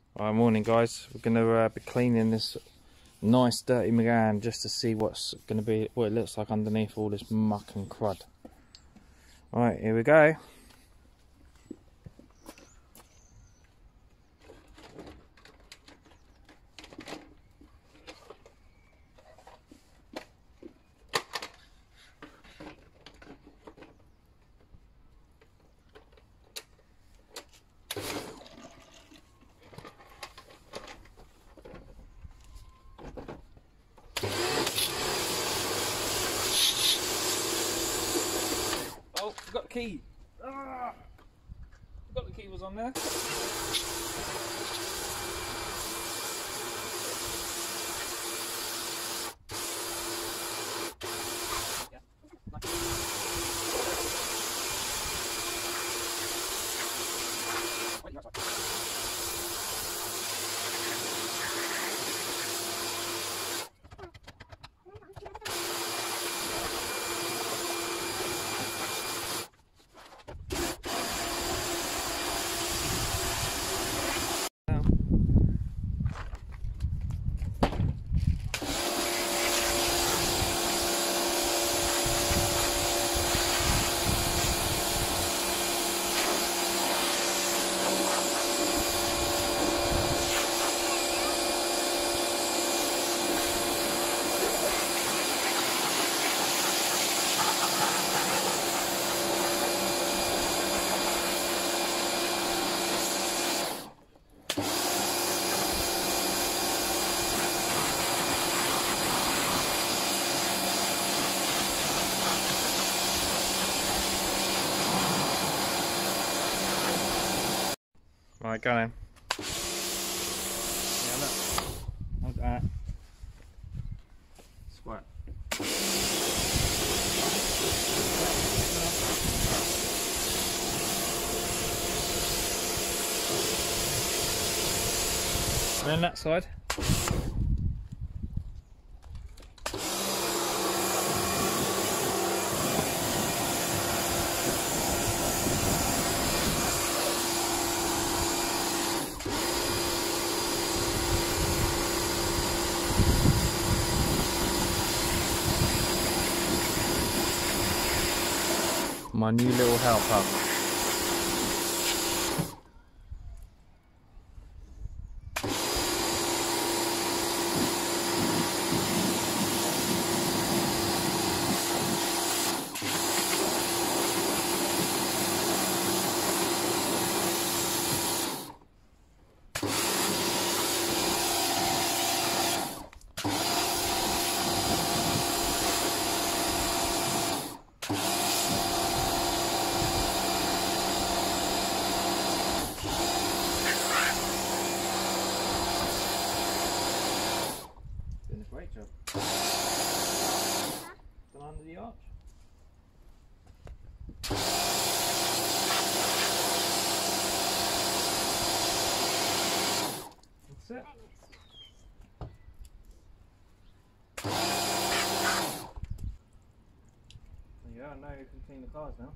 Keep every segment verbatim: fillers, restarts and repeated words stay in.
Alright, morning guys. We're going to uh, be cleaning this nice dirty megane just to see what's going to be, what it looks like underneath all this muck and crud. Alright, here we go. Oh, forgot the key. Ah, forgot the key was on there. Right, go in. Yeah, look. Look at that. Squirt. And then that side. My new little help hub. Great job. Still under the arch. That's it. There you go, now you can clean the cars now.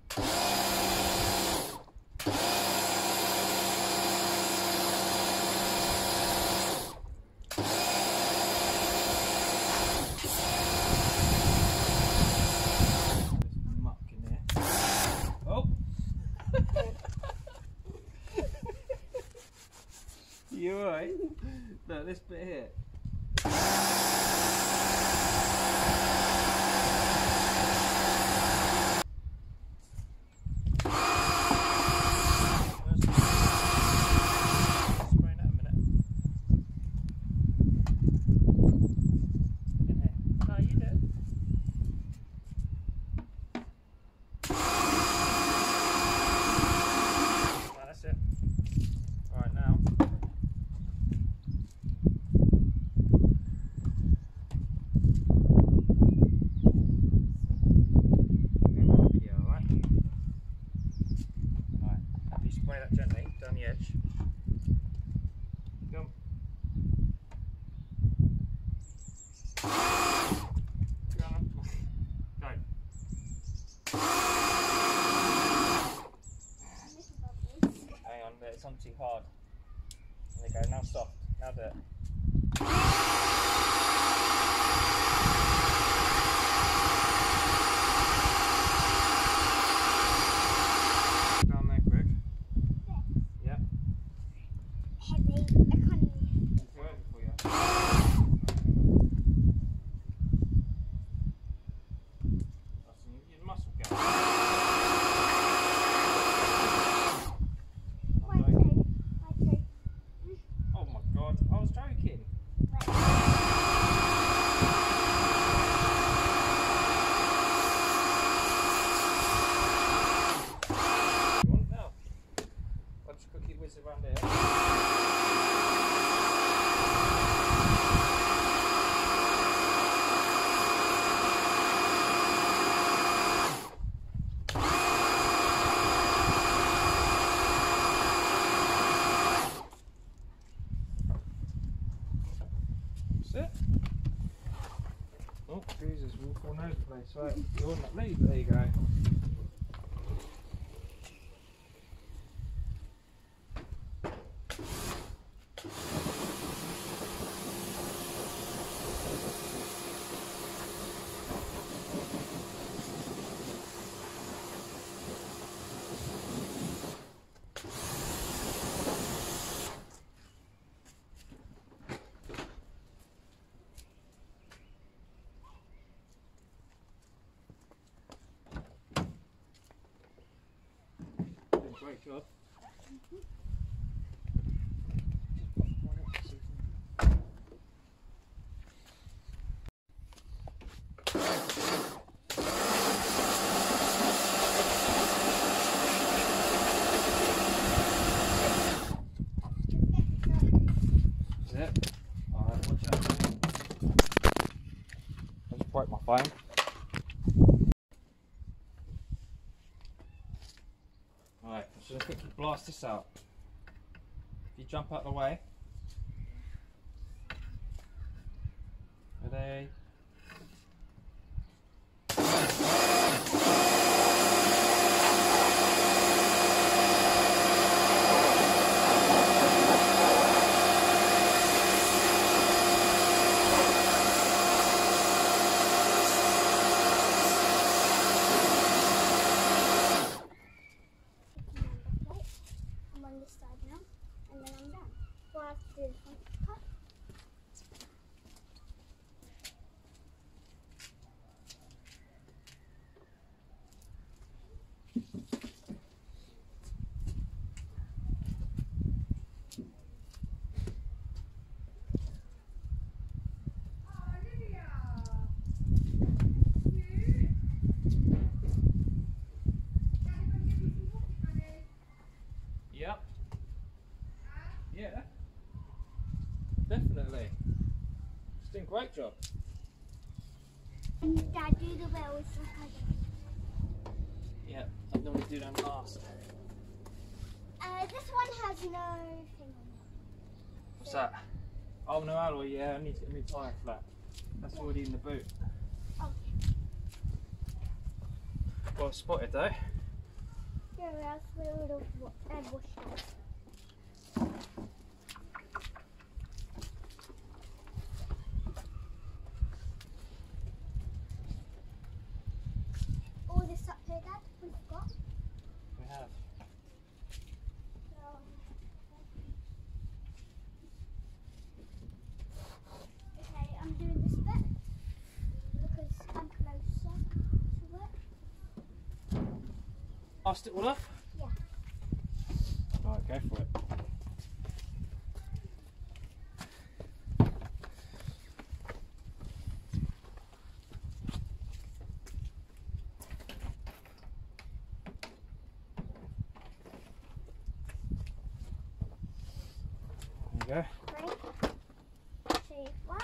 You alright? Look, this bit here. Spraying that a minute. In here. No, you do. Right, that's it. Alright, now. Spray that gently down the edge. Go. Go on. Go. Hang on, it's on too hard. They had it. Down there, quick. Yeah. Heavy economy. Too heavy for you. That's your muscle gap. Why two? Why two? Oh my god, I was joking. You want it now? I'll just quickly whiz it around here. That's it. Oh, Jesus, we're all falling over the place. Right, you're on that lead. There you go. Great job. Is it? Alright, watch out. I just broke my phone. Alright, I'm just going to quickly blast this out. If you jump out of the way. Ready? I'm on this side now, and then I'm done. Well, I have to do the front cut. Yep. Yeah. Definitely. It's doing a great job. And Dad, do the wheels like I do. Yeah, I normally do them last. Uh, this one has no thing on it. What's that? Oh, no alloy, yeah, I need to get a new tyre for that. That's already in the boot. Oh, Well spotted though. yeah, that's where it would have washed out. All this up here, Dad, we've got. We have. So, okay, I'm doing this bit because I'm closer to it. Cast it all off? Yeah. Alright, go for it. There you go. Three, two, one.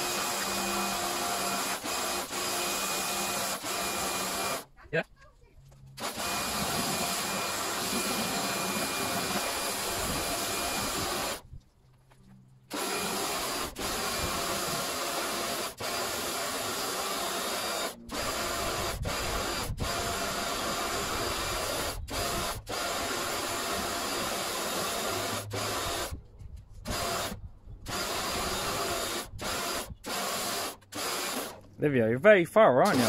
Yeah. Olivia, you're very thorough, aren't you?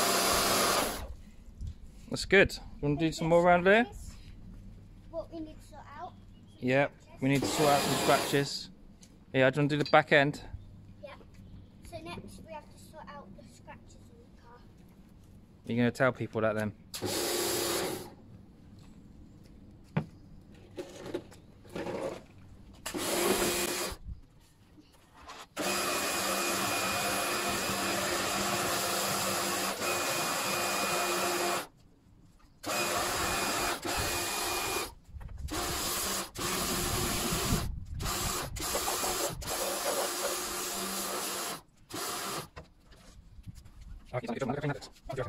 That's good. You want to do some more around there? What we need to sort out. Yep, we need to sort out some scratches. Yeah, do you want to do the back end? Yep. So next we have to sort out the scratches in the car. You're going to tell people that then? Okay, so you don't okay.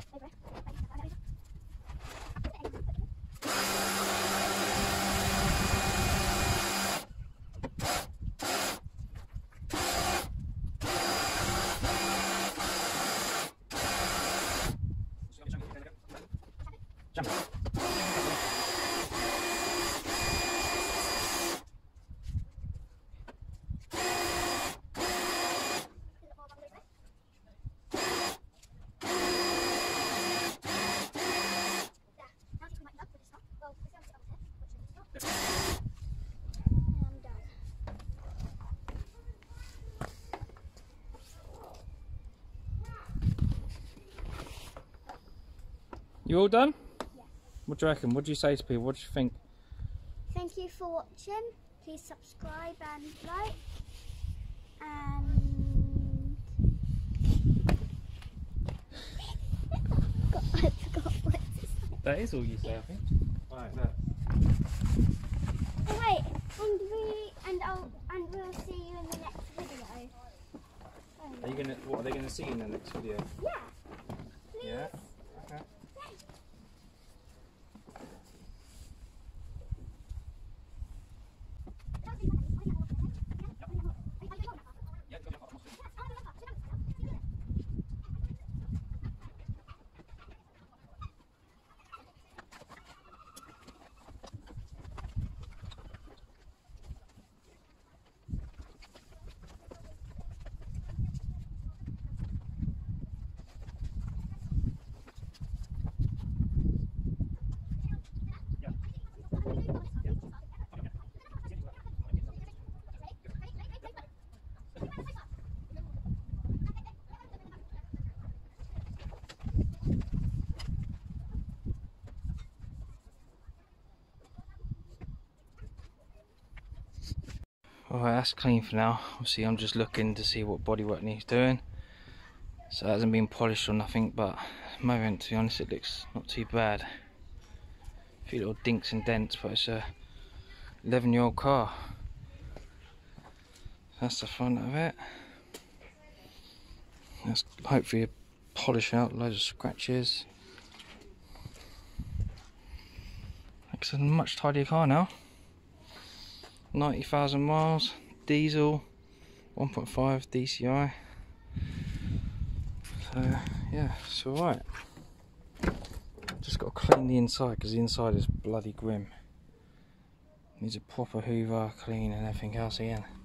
Jump. You all done? Yeah. What do you reckon? What do you say to people? What do you think? Thank you for watching. Please subscribe and like. And God, I forgot what to say. That is all you say, I think. Right, look. Oh, wait, and we and I'll and we'll see you in the next video. Are you gonna? What are they gonna see in the next video? Yeah. Please. Yeah. Okay. Alright, that's clean for now. Obviously I'm just looking to see what bodywork needs doing. So it hasn't been polished or nothing, but at the moment, to be honest, it looks not too bad. A few little dinks and dents, but it's a eleven year old car. That's the front of it. Let's hopefully polish out loads of scratches. It's a much tidier car now. ninety thousand miles, diesel, one point five D C I. So yeah, it's alright. Just got to clean the inside because the inside is bloody grim. Needs a proper hoover, clean and everything else again.